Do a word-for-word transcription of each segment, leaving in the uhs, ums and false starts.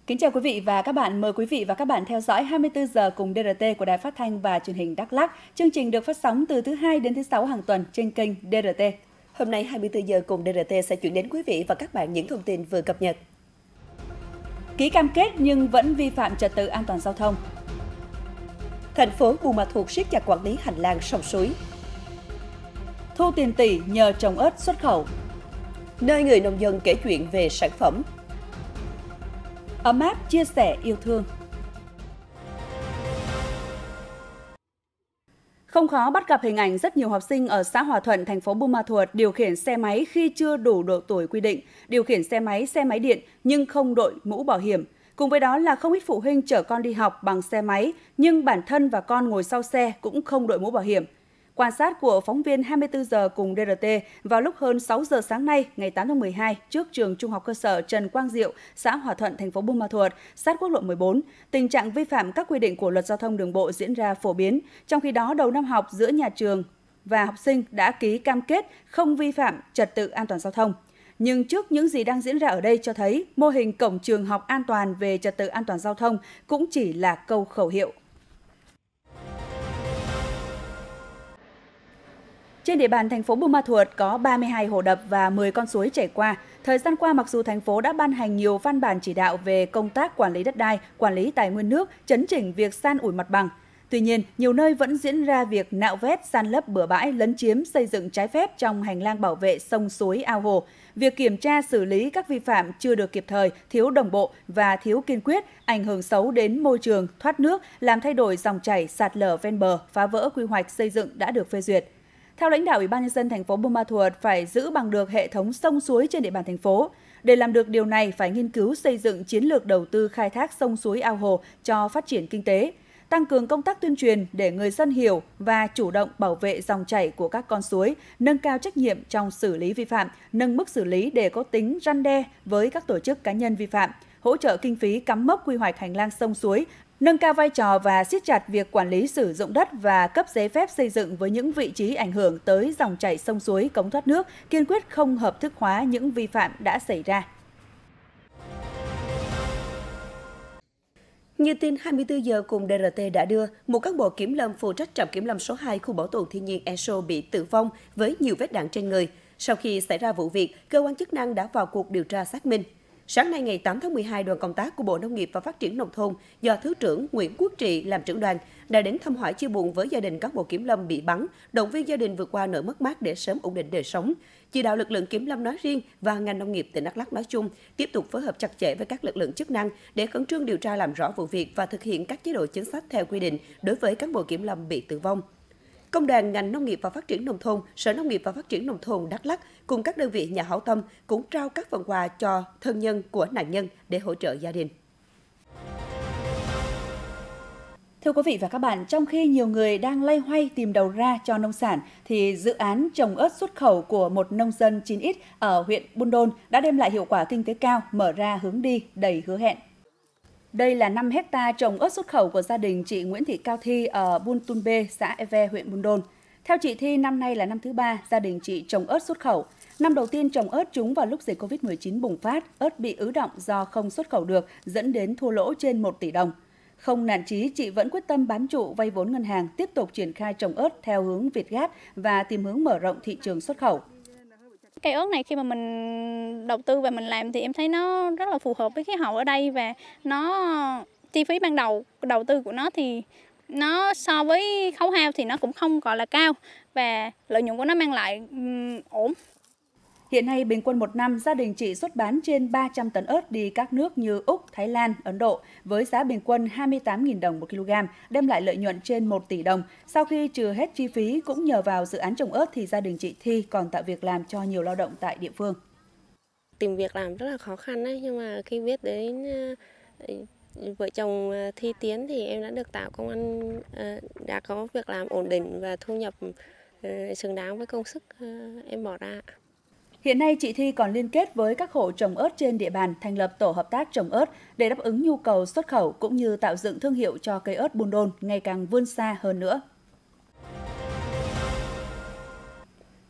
Kính chào quý vị và các bạn. Mời quý vị và các bạn theo dõi hai mươi tư giờ cùng đê rờ tê của Đài Phát thanh và Truyền hình Đắk Lắk. Chương trình được phát sóng từ thứ hai đến thứ sáu hàng tuần trên kênh đê rờ tê. Hôm nay hai mươi tư giờ cùng đê rờ tê sẽ chuyển đến quý vị và các bạn những thông tin vừa cập nhật. Ký cam kết nhưng vẫn vi phạm trật tự an toàn giao thông. Thành phố Buôn Ma Thuột siết chặt quản lý hành lang sông suối. Thu tiền tỷ nhờ trồng ớt xuất khẩu. Nơi người nông dân kể chuyện về sản phẩm. Ấm áp chia sẻ yêu thương. Không khó bắt gặp hình ảnh rất nhiều học sinh ở xã Hòa Thuận, thành phố Buôn Ma Thuột điều khiển xe máy khi chưa đủ độ tuổi quy định, điều khiển xe máy, xe máy điện nhưng không đội mũ bảo hiểm. Cùng với đó là không ít phụ huynh chở con đi học bằng xe máy nhưng bản thân và con ngồi sau xe cũng không đội mũ bảo hiểm. Quan sát của phóng viên hai mươi tư giờ cùng đê rờ tê vào lúc hơn sáu giờ sáng nay, ngày tám tháng mười hai, trước trường Trung học cơ sở Trần Quang Diệu, xã Hòa Thuận, thành phố Buôn Ma Thuột, sát quốc lộ mười bốn, tình trạng vi phạm các quy định của Luật Giao thông Đường bộ diễn ra phổ biến. Trong khi đó, đầu năm học giữa nhà trường và học sinh đã ký cam kết không vi phạm trật tự an toàn giao thông. Nhưng trước những gì đang diễn ra ở đây cho thấy, mô hình cổng trường học an toàn về trật tự an toàn giao thông cũng chỉ là câu khẩu hiệu. Trên địa bàn thành phố Buôn Ma Thuột có ba mươi hai hồ đập và mười con suối chảy qua. Thời gian qua, mặc dù thành phố đã ban hành nhiều văn bản chỉ đạo về công tác quản lý đất đai, quản lý tài nguyên nước, chấn chỉnh việc san ủi mặt bằng. Tuy nhiên, nhiều nơi vẫn diễn ra việc nạo vét, san lấp bừa bãi, lấn chiếm, xây dựng trái phép trong hành lang bảo vệ sông suối ao hồ. Việc kiểm tra xử lý các vi phạm chưa được kịp thời, thiếu đồng bộ và thiếu kiên quyết, ảnh hưởng xấu đến môi trường, thoát nước, làm thay đổi dòng chảy, sạt lở ven bờ, phá vỡ quy hoạch xây dựng đã được phê duyệt. Theo lãnh đạo Ủy ban nhân dân thành phố Buôn Ma Thuột, phải giữ bằng được hệ thống sông suối trên địa bàn thành phố. Để làm được điều này, phải nghiên cứu xây dựng chiến lược đầu tư khai thác sông suối ao hồ cho phát triển kinh tế, tăng cường công tác tuyên truyền để người dân hiểu và chủ động bảo vệ dòng chảy của các con suối, nâng cao trách nhiệm trong xử lý vi phạm, nâng mức xử lý để có tính răn đe với các tổ chức cá nhân vi phạm, hỗ trợ kinh phí cắm mốc quy hoạch hành lang sông suối, nâng cao vai trò và siết chặt việc quản lý sử dụng đất và cấp giấy phép xây dựng với những vị trí ảnh hưởng tới dòng chảy sông suối, cống thoát nước, kiên quyết không hợp thức hóa những vi phạm đã xảy ra. Như tin hai mươi tư giờ cùng đê rờ tê đã đưa, một cán bộ kiểm lâm phụ trách trạm kiểm lâm số hai khu bảo tồn thiên nhiên e ét ô bị tử vong với nhiều vết đạn trên người. Sau khi xảy ra vụ việc, cơ quan chức năng đã vào cuộc điều tra xác minh. Sáng nay ngày tám tháng mười hai, đoàn công tác của Bộ Nông nghiệp và Phát triển Nông thôn do Thứ trưởng Nguyễn Quốc Trị làm trưởng đoàn đã đến thăm hỏi chia buồn với gia đình cán bộ kiểm lâm bị bắn, động viên gia đình vượt qua nỗi mất mát để sớm ổn định đời sống. Chỉ đạo lực lượng kiểm lâm nói riêng và ngành nông nghiệp tỉnh Đắk Lắk nói chung tiếp tục phối hợp chặt chẽ với các lực lượng chức năng để khẩn trương điều tra làm rõ vụ việc và thực hiện các chế độ chính sách theo quy định đối với cán bộ kiểm lâm bị tử vong. Công đoàn ngành Nông nghiệp và Phát triển Nông thôn, Sở Nông nghiệp và Phát triển Nông thôn Đắk Lắk cùng các đơn vị nhà hảo tâm cũng trao các phần quà cho thân nhân của nạn nhân để hỗ trợ gia đình. Thưa quý vị và các bạn, trong khi nhiều người đang loay hoay tìm đầu ra cho nông sản, thì dự án trồng ớt xuất khẩu của một nông dân chín x ở huyện Buôn Đôn đã đem lại hiệu quả kinh tế cao, mở ra hướng đi đầy hứa hẹn. Đây là năm héc ta trồng ớt xuất khẩu của gia đình chị Nguyễn Thị Cao Thi ở Buôn Tun Bê, xã E Ve, huyện Buôn Đôn. Theo chị Thi, năm nay là năm thứ ba gia đình chị trồng ớt xuất khẩu. Năm đầu tiên trồng ớt trúng vào lúc dịch Covid mười chín bùng phát, ớt bị ứ đọng do không xuất khẩu được, dẫn đến thua lỗ trên một tỷ đồng. Không nản chí, chị vẫn quyết tâm bám trụ vay vốn ngân hàng, tiếp tục triển khai trồng ớt theo hướng Việt Gáp và tìm hướng mở rộng thị trường xuất khẩu. Cây ớt này khi mà mình đầu tư và mình làm thì em thấy nó rất là phù hợp với khí hậu ở đây, và nó chi phí ban đầu đầu tư của nó thì nó so với khấu hao thì nó cũng không gọi là cao, và lợi nhuận của nó mang lại um, ổn. Hiện nay, bình quân một năm, gia đình chị xuất bán trên ba trăm tấn ớt đi các nước như Úc, Thái Lan, Ấn Độ với giá bình quân hai mươi tám nghìn đồng một kg, đem lại lợi nhuận trên một tỷ đồng. Sau khi trừ hết chi phí, cũng nhờ vào dự án trồng ớt thì gia đình chị Thi còn tạo việc làm cho nhiều lao động tại địa phương. Tìm việc làm rất là khó khăn đấy, nhưng mà khi biết đến vợ chồng Thi Tiến thì em đã được tạo công ăn, đã có việc làm ổn định và thu nhập xứng đáng với công sức em bỏ ra. Hiện nay, chị Thi còn liên kết với các hộ trồng ớt trên địa bàn thành lập tổ hợp tác trồng ớt để đáp ứng nhu cầu xuất khẩu cũng như tạo dựng thương hiệu cho cây ớt Buôn Đôn ngày càng vươn xa hơn nữa.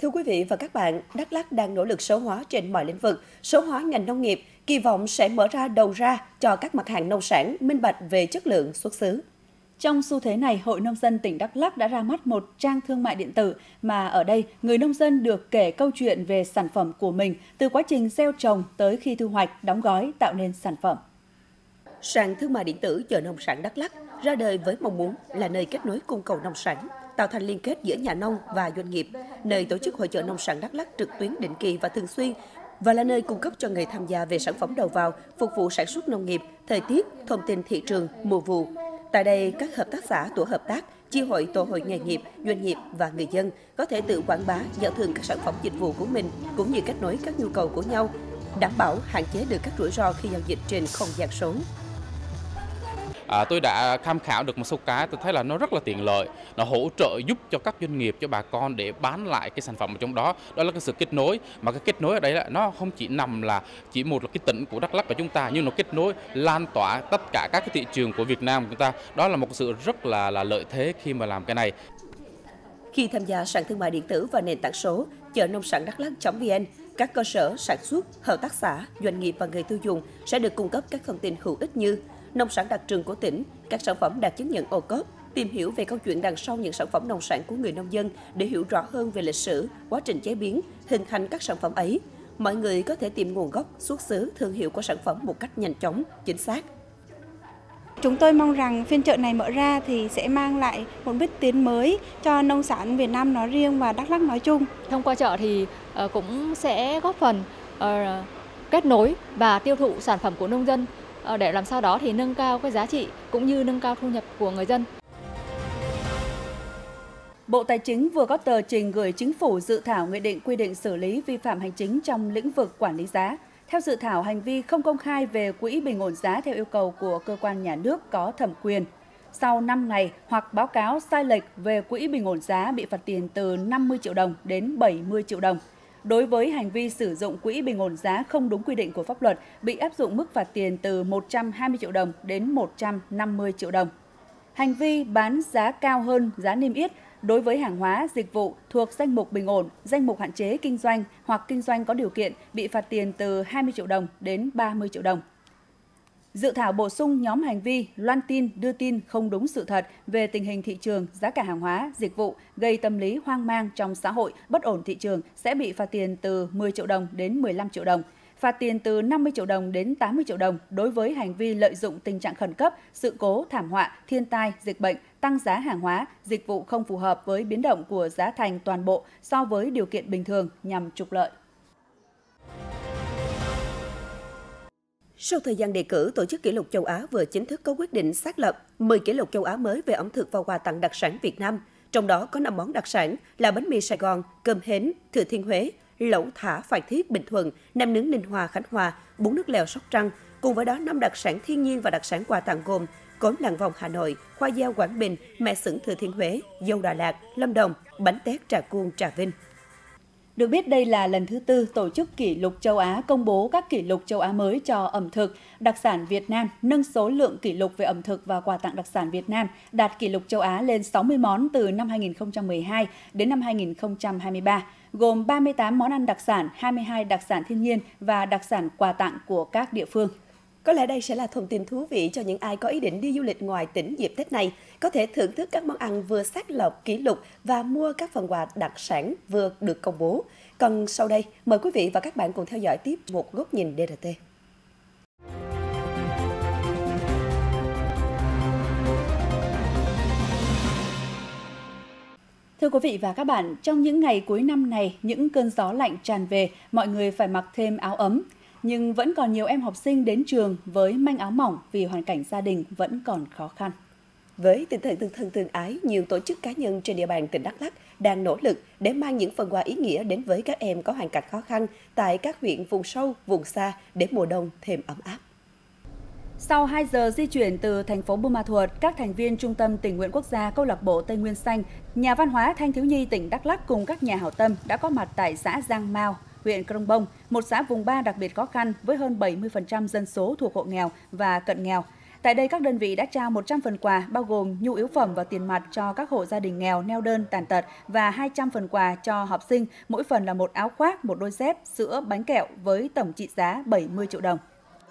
Thưa quý vị và các bạn, Đắk Lắk đang nỗ lực số hóa trên mọi lĩnh vực, số hóa ngành nông nghiệp, kỳ vọng sẽ mở ra đầu ra cho các mặt hàng nông sản minh bạch về chất lượng xuất xứ. Trong xu thế này, Hội Nông dân tỉnh Đắk Lắk đã ra mắt một trang thương mại điện tử mà ở đây người nông dân được kể câu chuyện về sản phẩm của mình từ quá trình gieo trồng tới khi thu hoạch, đóng gói tạo nên sản phẩm. Sàn thương mại điện tử chợ nông sản Đắk Lắk ra đời với mong muốn là nơi kết nối cung cầu nông sản, tạo thành liên kết giữa nhà nông và doanh nghiệp, nơi tổ chức hội chợ nông sản Đắk Lắk trực tuyến định kỳ và thường xuyên, và là nơi cung cấp cho người tham gia về sản phẩm đầu vào, phục vụ sản xuất nông nghiệp, thời tiết, thông tin thị trường, mùa vụ. Tại đây, các hợp tác xã, tổ hợp tác, chi hội, tổ hội nghề nghiệp, doanh nghiệp và người dân có thể tự quảng bá, giao thương các sản phẩm dịch vụ của mình, cũng như kết nối các nhu cầu của nhau, đảm bảo hạn chế được các rủi ro khi giao dịch trên không gian số. À, tôi đã tham khảo được một số cái, tôi thấy là nó rất là tiện lợi, nó hỗ trợ giúp cho các doanh nghiệp, cho bà con để bán lại cái sản phẩm ở trong đó. Đó là cái sự kết nối, mà cái kết nối ở đây là nó không chỉ nằm là chỉ một là cái tỉnh của Đắk Lắk của chúng ta, nhưng nó kết nối lan tỏa tất cả các cái thị trường của Việt Nam của chúng ta. Đó là một sự rất là là lợi thế khi mà làm cái này. Khi tham gia sàn thương mại điện tử và nền tảng số chợ nông sản đắk lắk chấm vn, các cơ sở sản xuất, hợp tác xã, doanh nghiệp và người tiêu dùng sẽ được cung cấp các thông tin hữu ích như nông sản đặc trưng của tỉnh, các sản phẩm đạt chứng nhận ô cốp, tìm hiểu về câu chuyện đằng sau những sản phẩm nông sản của người nông dân để hiểu rõ hơn về lịch sử, quá trình chế biến, hình thành các sản phẩm ấy. Mọi người có thể tìm nguồn gốc, xuất xứ, thương hiệu của sản phẩm một cách nhanh chóng, chính xác. Chúng tôi mong rằng phiên chợ này mở ra thì sẽ mang lại một bước tiến mới cho nông sản Việt Nam nói riêng và Đắk Lắk nói chung. Thông qua chợ thì cũng sẽ góp phần kết nối và tiêu thụ sản phẩm của nông dân để làm sao đó thì nâng cao cái giá trị cũng như nâng cao thu nhập của người dân. Bộ Tài chính vừa có tờ trình gửi Chính phủ dự thảo nghị định quy định xử lý vi phạm hành chính trong lĩnh vực quản lý giá. Theo dự thảo, hành vi không công khai về quỹ bình ổn giá theo yêu cầu của cơ quan nhà nước có thẩm quyền sau năm ngày hoặc báo cáo sai lệch về quỹ bình ổn giá bị phạt tiền từ năm mươi triệu đồng đến bảy mươi triệu đồng. Đối với hành vi sử dụng quỹ bình ổn giá không đúng quy định của pháp luật, bị áp dụng mức phạt tiền từ một trăm hai mươi triệu đồng đến một trăm năm mươi triệu đồng. Hành vi bán giá cao hơn giá niêm yết đối với hàng hóa, dịch vụ thuộc danh mục bình ổn, danh mục hạn chế kinh doanh hoặc kinh doanh có điều kiện bị phạt tiền từ hai mươi triệu đồng đến ba mươi triệu đồng. Dự thảo bổ sung nhóm hành vi loan tin, đưa tin không đúng sự thật về tình hình thị trường, giá cả hàng hóa, dịch vụ, gây tâm lý hoang mang trong xã hội, bất ổn thị trường sẽ bị phạt tiền từ mười triệu đồng đến mười lăm triệu đồng, phạt tiền từ năm mươi triệu đồng đến tám mươi triệu đồng đối với hành vi lợi dụng tình trạng khẩn cấp, sự cố, thảm họa, thiên tai, dịch bệnh, tăng giá hàng hóa, dịch vụ không phù hợp với biến động của giá thành toàn bộ so với điều kiện bình thường nhằm trục lợi. Sau thời gian đề cử, Tổ chức Kỷ lục Châu Á vừa chính thức có quyết định xác lập mười kỷ lục châu Á mới về ẩm thực và quà tặng đặc sản Việt Nam. Trong đó có năm món đặc sản là bánh mì Sài Gòn, cơm hến, Thừa Thiên Huế, lẩu thả Phan Thiết, Bình Thuận, nem nướng Ninh Hòa, Khánh Hòa, bún nước lèo Sóc Trăng. Cùng với đó, năm đặc sản thiên nhiên và đặc sản quà tặng gồm cốm làng vòng Hà Nội, khoai gieo Quảng Bình, mẹ sửng Thừa Thiên Huế, dâu Đà Lạt, Lâm Đồng, bánh tét Trà Cuông, Trà Vinh. Được biết đây là lần thứ tư Tổ chức Kỷ lục Châu Á công bố các kỷ lục châu Á mới cho ẩm thực, đặc sản Việt Nam, nâng số lượng kỷ lục về ẩm thực và quà tặng đặc sản Việt Nam đạt kỷ lục châu Á lên sáu mươi món từ năm hai nghìn không trăm mười hai đến năm hai nghìn không trăm hai mươi ba, gồm ba mươi tám món ăn đặc sản, hai mươi hai đặc sản thiên nhiên và đặc sản quà tặng của các địa phương. Có lẽ đây sẽ là thông tin thú vị cho những ai có ý định đi du lịch ngoài tỉnh dịp Tết này, có thể thưởng thức các món ăn vừa xác lập kỷ lục và mua các phần quà đặc sản vừa được công bố. Còn sau đây, mời quý vị và các bạn cùng theo dõi tiếp một góc nhìn đê rờ tê. Thưa quý vị và các bạn, trong những ngày cuối năm này, những cơn gió lạnh tràn về, mọi người phải mặc thêm áo ấm. Nhưng vẫn còn nhiều em học sinh đến trường với manh áo mỏng vì hoàn cảnh gia đình vẫn còn khó khăn. Với tinh thần tương thân tương ái, nhiều tổ chức cá nhân trên địa bàn tỉnh Đắk Lắk đang nỗ lực để mang những phần quà ý nghĩa đến với các em có hoàn cảnh khó khăn tại các huyện vùng sâu, vùng xa để mùa đông thêm ấm áp. Sau hai giờ di chuyển từ thành phố Buôn Ma Thuột, các thành viên Trung tâm Tình nguyện Quốc gia Câu lạc bộ Tây Nguyên Xanh, Nhà văn hóa Thanh thiếu nhi tỉnh Đắk Lắk cùng các nhà hảo tâm đã có mặt tại xã Giang Mao, huyện Krông Bông, một xã vùng ba đặc biệt khó khăn với hơn bảy mươi phần trăm dân số thuộc hộ nghèo và cận nghèo. Tại đây, các đơn vị đã trao một trăm phần quà bao gồm nhu yếu phẩm và tiền mặt cho các hộ gia đình nghèo, neo đơn, tàn tật và hai trăm phần quà cho học sinh, mỗi phần là một áo khoác, một đôi dép, sữa, bánh kẹo với tổng trị giá bảy mươi triệu đồng.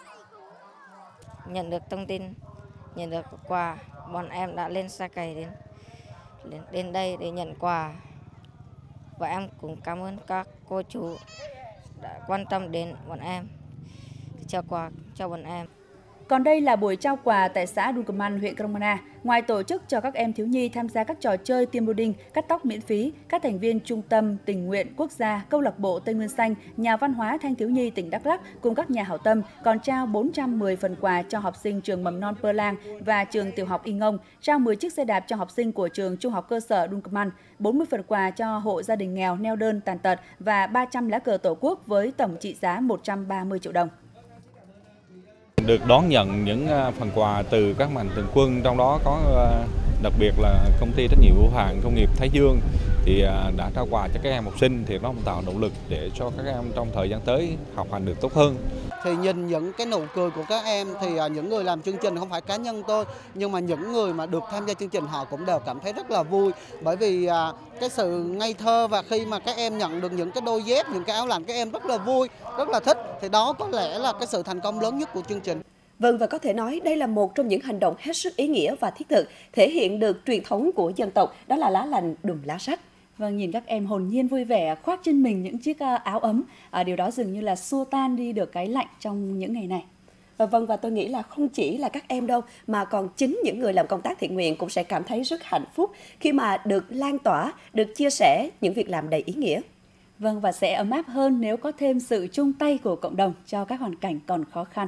Nhận được thông tin, nhận được quà, bọn em đã lên xe cày đến đến đây để nhận quà. Và em cũng cảm ơn các cô chú đã quan tâm đến bọn em, trao quà cho bọn em. Còn đây là buổi trao quà tại xã Đun Cờ Măn, huyện Krông Anna. Ngoài tổ chức cho các em thiếu nhi tham gia các trò chơi team building, cắt tóc miễn phí, các thành viên Trung tâm Tình nguyện Quốc gia, Câu lạc bộ Tây Nguyên Xanh, Nhà văn hóa Thanh thiếu nhi tỉnh Đắk Lắk cùng các nhà hảo tâm còn trao bốn trăm mười phần quà cho học sinh trường mầm non Pơ Lang và trường tiểu học Y Ngông, trao mười chiếc xe đạp cho học sinh của trường trung học cơ sở Đun Cờ Măn, bốn mươi phần quà cho hộ gia đình nghèo, neo đơn, tàn tật và ba trăm lá cờ Tổ quốc với tổng trị giá một trăm ba mươi triệu đồng. Được đón nhận những phần quà từ các mạnh thường quân, trong đó có đặc biệt là công ty trách nhiệm hữu hạn công nghiệp Thái Dương thì đã trao quà cho các em học sinh, thì nó tạo động lực để cho các em trong thời gian tới học hành được tốt hơn. Thì nhìn những cái nụ cười của các em thì những người làm chương trình không phải cá nhân tôi, nhưng mà những người mà được tham gia chương trình họ cũng đều cảm thấy rất là vui, bởi vì cái sự ngây thơ, và khi mà các em nhận được những cái đôi dép, những cái áo lạnh, các em rất là vui, rất là thích, thì đó có lẽ là cái sự thành công lớn nhất của chương trình. Vâng, và có thể nói đây là một trong những hành động hết sức ý nghĩa và thiết thực, thể hiện được truyền thống của dân tộc, đó là lá lành đùm lá rách. Vâng, nhìn các em hồn nhiên vui vẻ khoác trên mình những chiếc áo ấm, à, điều đó dường như là xua tan đi được cái lạnh trong những ngày này. À, vâng, và tôi nghĩ là không chỉ là các em đâu, mà còn chính những người làm công tác thiện nguyện cũng sẽ cảm thấy rất hạnh phúc khi mà được lan tỏa, được chia sẻ những việc làm đầy ý nghĩa. Vâng, và sẽ ấm áp hơn nếu có thêm sự chung tay của cộng đồng cho các hoàn cảnh còn khó khăn.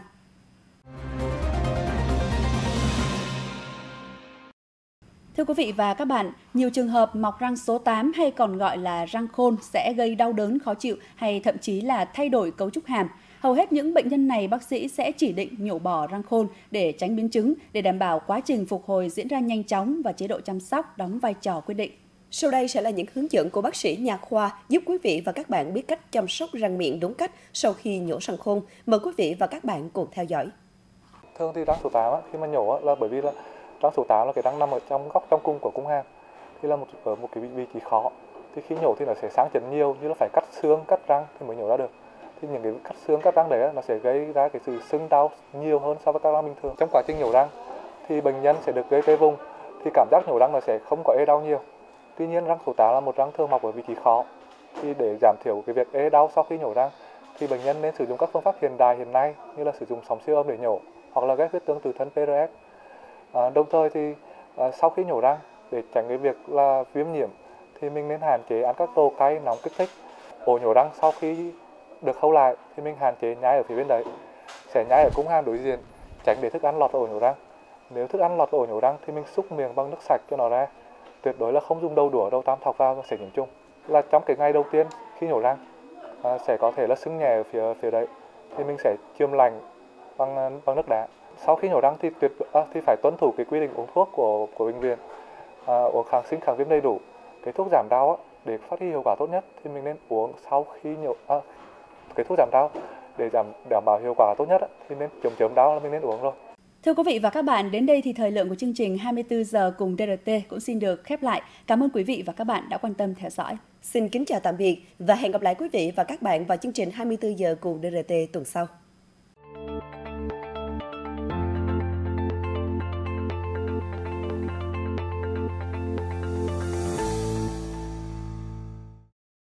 Thưa quý vị và các bạn, nhiều trường hợp mọc răng số tám hay còn gọi là răng khôn sẽ gây đau đớn khó chịu hay thậm chí là thay đổi cấu trúc hàm. Hầu hết những bệnh nhân này bác sĩ sẽ chỉ định nhổ bỏ răng khôn để tránh biến chứng, để đảm bảo quá trình phục hồi diễn ra nhanh chóng và chế độ chăm sóc đóng vai trò quyết định. Sau đây sẽ là những hướng dẫn của bác sĩ nha khoa giúp quý vị và các bạn biết cách chăm sóc răng miệng đúng cách sau khi nhổ răng khôn. Mời quý vị và các bạn cùng theo dõi. Thường thì răng số tám khi mà nhổ là bởi vì là răng số tám là cái răng nằm ở trong góc trong cung của cung hàm, thì là một ở một cái vị trí khó, thì khi nhổ thì nó sẽ sáng chấn nhiều, như là phải cắt xương cắt răng thì mới nhổ ra được. Thì những cái cắt xương cắt răng đấy nó sẽ gây ra cái sự sưng đau nhiều hơn so với các răng bình thường. Trong quá trình nhổ răng thì bệnh nhân sẽ được gây tê vùng, thì cảm giác nhổ răng nó sẽ không có ê đau nhiều. Tuy nhiên răng số tám là một răng thường mọc ở vị trí khó, thì để giảm thiểu cái việc ê đau sau khi nhổ răng thì bệnh nhân nên sử dụng các phương pháp hiện đại hiện nay như là sử dụng sóng siêu âm để nhổ hoặc là ghép huyết tương từ thân pê rờ ét. À, đồng thời thì à, sau khi nhổ răng, để tránh cái việc là viêm nhiễm thì mình nên hạn chế ăn các đồ cay nóng kích thích. Ổ nhổ răng sau khi được khâu lại thì mình hạn chế nhai ở phía bên đấy, sẽ nhai ở cung hàm đối diện, tránh để thức ăn lọt vào ổ nhổ răng. Nếu thức ăn lọt vào ổ nhổ răng thì mình xúc miệng bằng nước sạch cho nó ra, tuyệt đối là không dùng đầu đũa, đầu tam thọc vào, sẽ nhiễm trùng. Là trong cái ngày đầu tiên khi nhổ răng à, sẽ có thể là sưng nhẹ ở phía phía đấy, thì mình sẽ chườm lạnh bằng bằng nước đá. Sau khi nhổ răng thì tuyệt à, thì phải tuân thủ cái quy định uống thuốc của của bệnh viện, à, uống kháng sinh kháng viêm đầy đủ. Cái thuốc giảm đau á, để phát huy hiệu quả tốt nhất thì mình nên uống sau khi nhổ à, cái thuốc giảm đau để giảm đảm bảo hiệu quả tốt nhất á, thì nên chấm chấm đau là mình nên uống rồi. Thưa quý vị và các bạn, đến đây thì thời lượng của chương trình hai mươi tư giờ cùng đê rờ tê cũng xin được khép lại. Cảm ơn quý vị và các bạn đã quan tâm theo dõi. Xin kính chào tạm biệt và hẹn gặp lại quý vị và các bạn vào chương trình hai mươi tư giờ cùng đê rờ tê tuần sau.